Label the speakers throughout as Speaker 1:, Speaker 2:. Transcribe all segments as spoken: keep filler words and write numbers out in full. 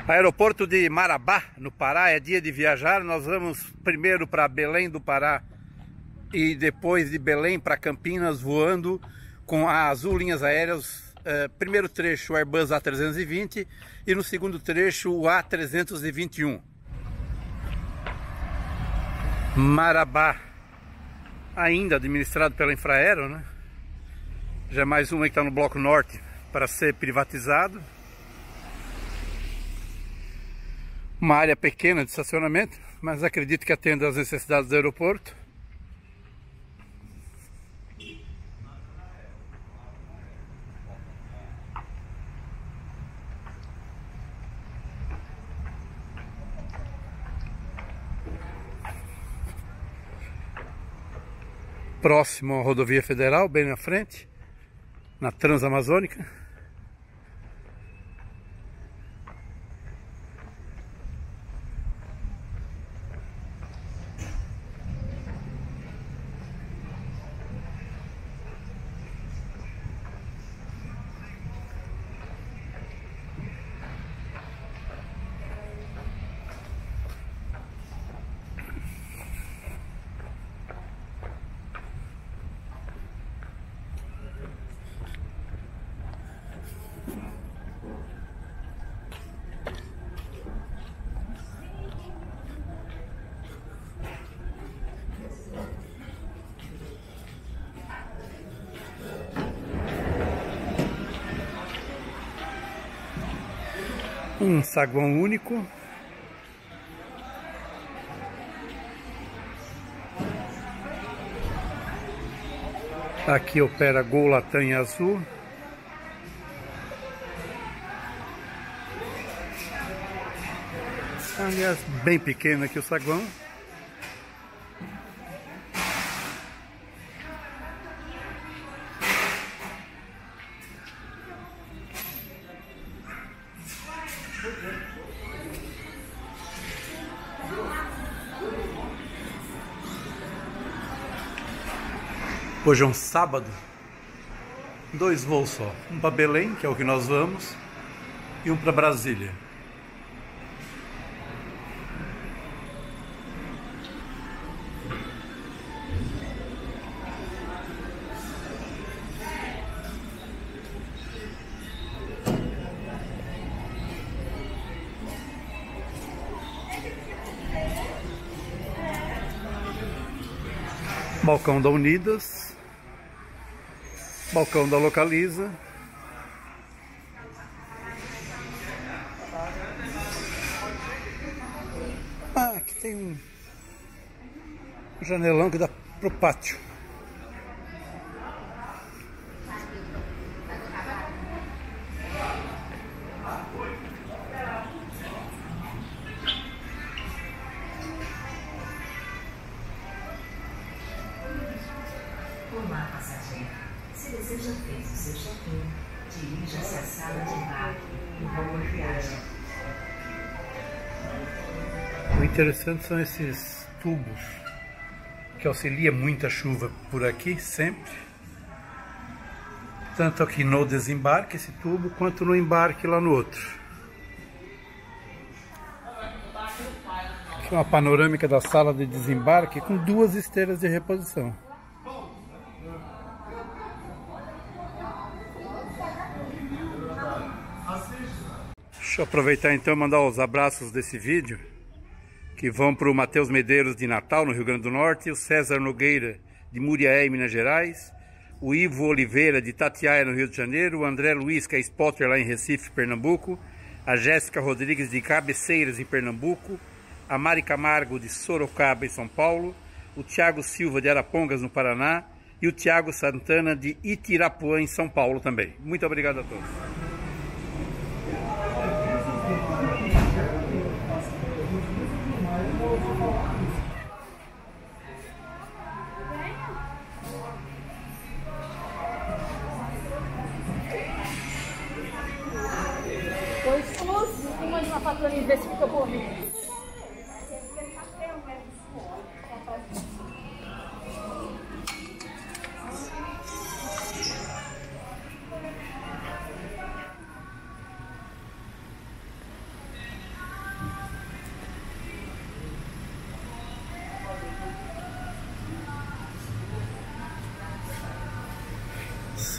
Speaker 1: Aeroporto de Marabá, no Pará, é dia de viajar. Nós vamos primeiro para Belém do Pará e depois de Belém para Campinas, voando com a Azul Linhas Aéreas. Uh, primeiro trecho o Airbus A trezentos e vinte e no segundo trecho o A trezentos e vinte e um. Marabá, ainda administrado pela Infraero, né? Já é mais uma que está no Bloco Norte para ser privatizado. Uma área pequena de estacionamento, mas acredito que atenda às necessidades do aeroporto. Próximo à rodovia federal, bem na frente, na Transamazônica. Um saguão único. Aqui opera Gol Latam e Azul. Aliás, bem pequeno aqui o saguão. Hoje é um sábado, dois voos só, um para Belém, que é o que nós vamos, e um para Brasília. Balcão da Unidas, balcão da Localiza. Ah, aqui tem um janelão que dá pro pátio.
Speaker 2: Olá, passageiro. Se você já fez o seu check-in, dirija-se à sala de embarque e boa viagem.
Speaker 1: O interessante são esses tubos que auxilia muita chuva por aqui, sempre. Tanto aqui no desembarque, esse tubo, quanto no embarque lá no outro. Aqui é uma panorâmica da sala de desembarque com duas esteiras de reposição. Deixa eu aproveitar então e mandar os abraços desse vídeo, que vão para o Matheus Medeiros de Natal, no Rio Grande do Norte, o César Nogueira de Muriaé, em Minas Gerais, o Ivo Oliveira de Itatiaia, no Rio de Janeiro, o André Luiz, que é spotter lá em Recife, Pernambuco, a Jéssica Rodrigues de Cabeceiras, em Pernambuco, a Mari Camargo de Sorocaba, em São Paulo, o Thiago Silva de Arapongas, no Paraná, e o Thiago Santana de Itirapuã, em São Paulo também. Muito obrigado a todos.
Speaker 3: Dois plus, uma de uma faturinha desse que eu comi.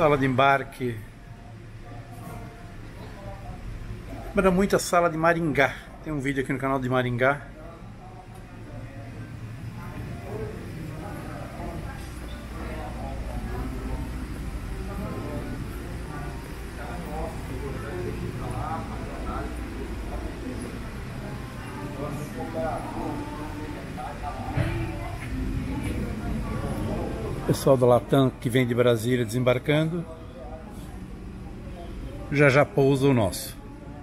Speaker 1: Sala de embarque. Lembra muito a sala de Maringá. Tem um vídeo aqui no canal de Maringá. Pessoal da Latam que vem de Brasília desembarcando. Já já pousa o nosso.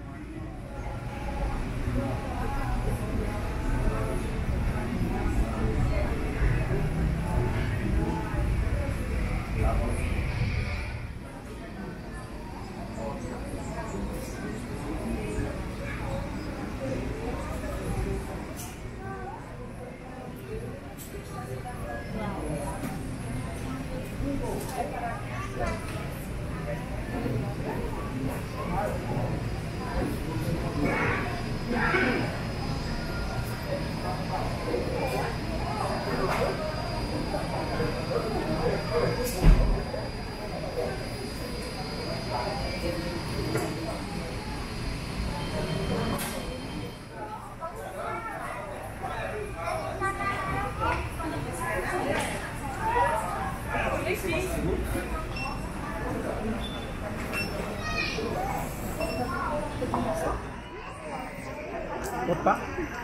Speaker 1: Opa!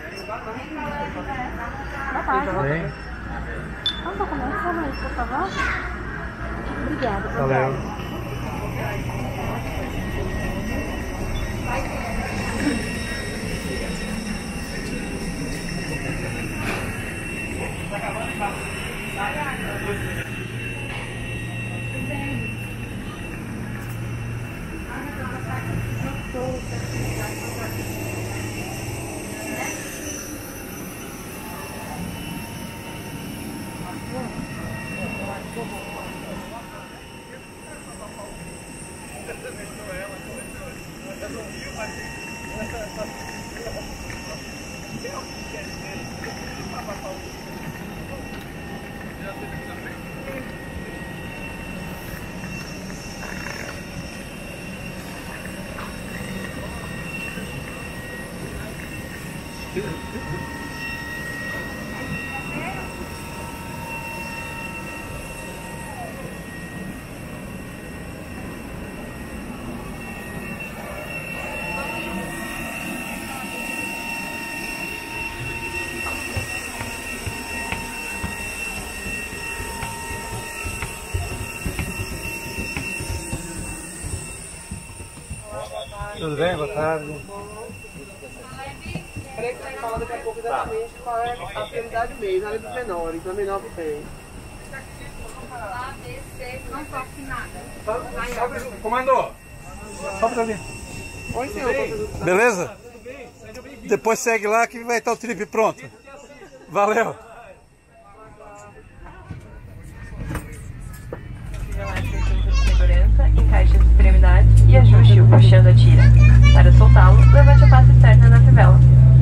Speaker 3: Boa tarde.
Speaker 1: Bem.
Speaker 3: Vamos para começar, mas, por favor? Obrigada.
Speaker 1: Valeu. Tudo bem? Boa tarde.
Speaker 4: Peraí que você fala daqui a pouco exatamente qual é a prioridade mesmo, além dos menores, da menor que tem.
Speaker 3: Não posso nada.
Speaker 1: Comandou! Só pra ali.
Speaker 4: Oi, senhor.
Speaker 1: Beleza? Depois segue lá que vai estar o trip pronto. Valeu!
Speaker 5: Segurança, encaixe as extremidades e ajuste-o puxando a tira. Para soltá-lo, levante a face externa na fivela.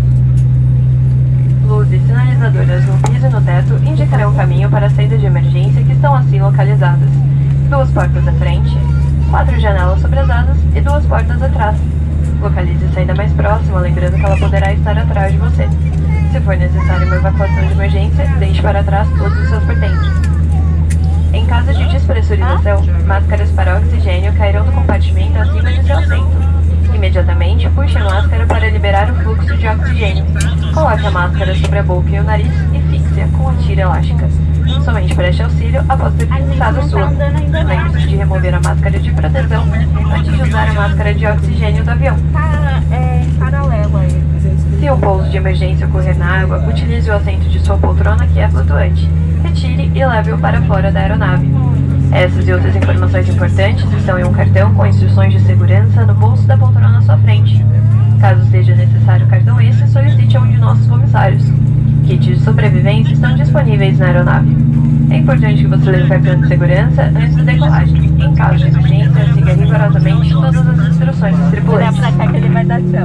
Speaker 5: Luzes sinalizadoras no piso e no teto indicarão o caminho para a saída de emergência que estão assim localizadas. Duas portas à frente, quatro janelas sobre as asas e duas portas atrás. Localize a saída mais próxima, lembrando que ela poderá estar atrás de você. Se for necessário uma evacuação de emergência, deixe para trás todos os seus pertences. Em caso de despressurização, máscaras para oxigênio cairão do compartimento acima de seu assento. Imediatamente, puxe a máscara para liberar o fluxo de oxigênio. Coloque a máscara sobre a boca e o nariz e fixe-a com a tira elástica. Somente preste auxílio após ter fixado a sua. Lembre-se de remover a máscara de proteção antes de usar a máscara de oxigênio do avião.
Speaker 3: Tá, é paralelo aí.
Speaker 5: Se um pouso de emergência ocorrer na água, utilize o assento de sua poltrona que é flutuante. Retire e leve-o para fora da aeronave. Essas e outras informações importantes estão em um cartão com instruções de segurança no bolso da poltrona à sua frente. Caso seja necessário cartão esse, solicite a um de nossos comissários. Kits de sobrevivência estão disponíveis na aeronave. É importante que você leve o cartão de segurança antes da decolagem. Em caso de emergência, siga rigorosamente todas as instruções dos tripulantes.
Speaker 3: Olha pra cá que ele vai dar tchau.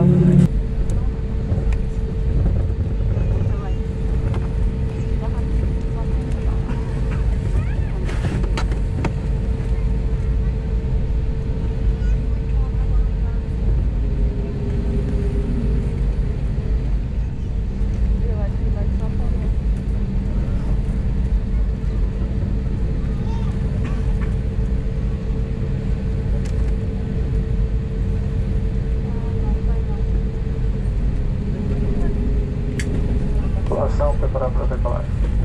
Speaker 6: Tripulação, preparar para decolar.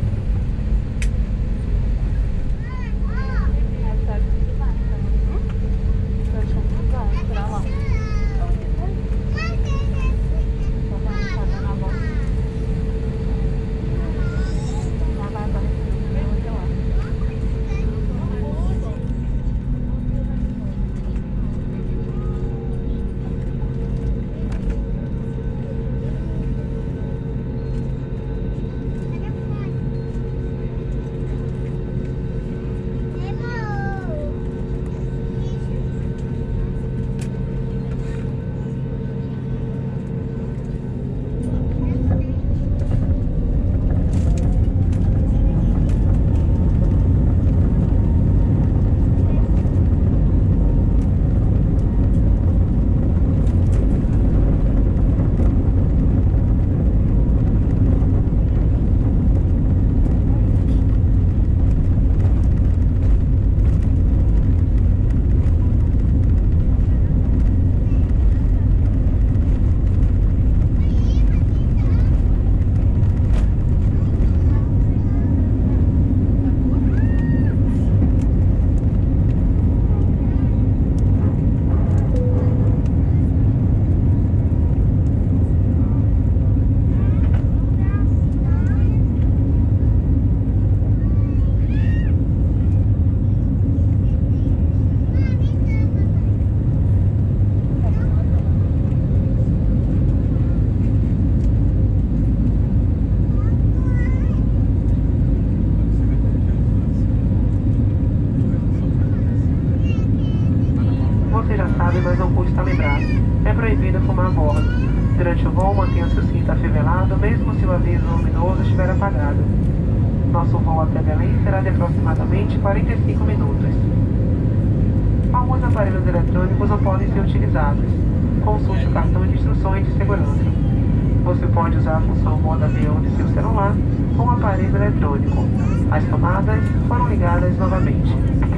Speaker 6: Mas não custa lembrar. É proibido fumar a bordo. Durante o voo, mantenha-se o cinto afivelado, mesmo se o aviso luminoso estiver apagado. Nosso voo até Belém será de aproximadamente quarenta e cinco minutos. Alguns aparelhos eletrônicos não podem ser utilizados. Consulte o cartão de instruções de segurança. Você pode usar a função modo avião de seu celular ou um aparelho eletrônico. As tomadas foram ligadas novamente.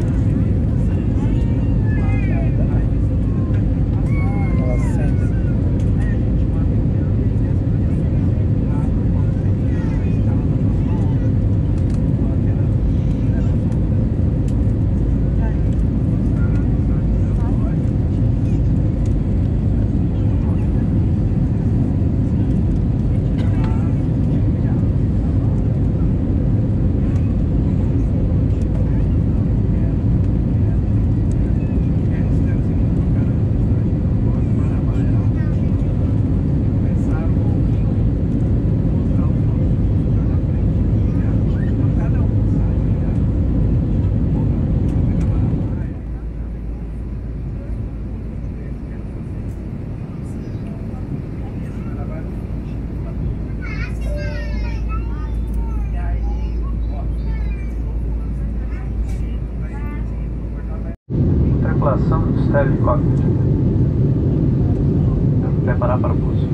Speaker 6: Tripulação do Stereo Cockpit. Preparar para o pouso.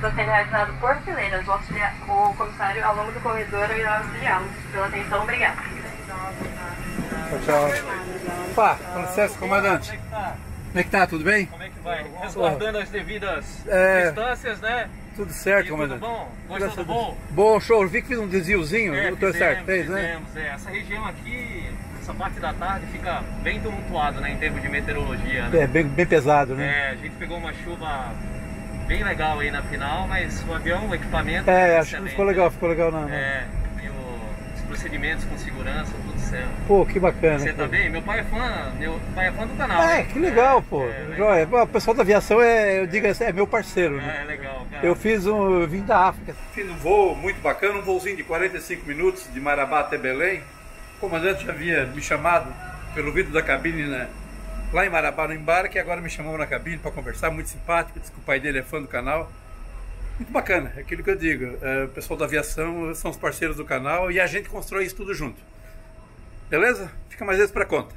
Speaker 5: está sendo realizado por fileiras. O, auxilia... o comissário, ao longo do corredor, irá auxiliá-los. Pela atenção, obrigado.
Speaker 1: Tchau, tchau. Opa, com licença, comandante. Como é que tá? Tudo bem?
Speaker 7: Como é que vai? Resguardando as devidas
Speaker 1: É.
Speaker 7: distâncias, né?
Speaker 1: Tudo certo,
Speaker 7: E
Speaker 1: comandante.
Speaker 7: tudo bom? Gostou do voo?
Speaker 1: Bom show, eu vi que fiz um desviozinho,
Speaker 7: É,
Speaker 1: eu tô certo, fez, né?
Speaker 7: fizemos, é. Essa região aqui, essa parte da tarde fica bem tumultuado, né, em termos de meteorologia, né?
Speaker 1: É, bem, bem pesado, né?
Speaker 7: É, a gente pegou uma chuva bem legal aí na final, mas o avião, o equipamento...
Speaker 1: É, acho que
Speaker 7: excelente,
Speaker 1: ficou legal,
Speaker 7: né?
Speaker 1: ficou legal na...
Speaker 7: É, e o- os procedimentos com segurança, tudo certo.
Speaker 1: Pô, que bacana.
Speaker 7: Você tá
Speaker 1: pô.
Speaker 7: bem? Meu pai é fã, meu pai é fã do canal.
Speaker 1: É,
Speaker 7: né?
Speaker 1: que legal,
Speaker 7: É,
Speaker 1: pô.
Speaker 7: é,
Speaker 1: Joia. Bom, o pessoal da aviação é, eu digo assim, é meu parceiro, né?
Speaker 7: É, é legal, cara.
Speaker 1: Eu fiz um, eu vim da África. Fiz um voo muito bacana, um voozinho de quarenta e cinco minutos de Marabá até Belém. O comandante já havia me chamado pelo vidro da cabine, né, lá em Marabá no embarque, e agora me chamou na cabine para conversar, muito simpático, disse que o pai dele é fã do canal. Muito bacana, é aquilo que eu digo, é, o pessoal da aviação são os parceiros do canal e a gente constrói isso tudo junto. Beleza? Fica mais vezes para conta.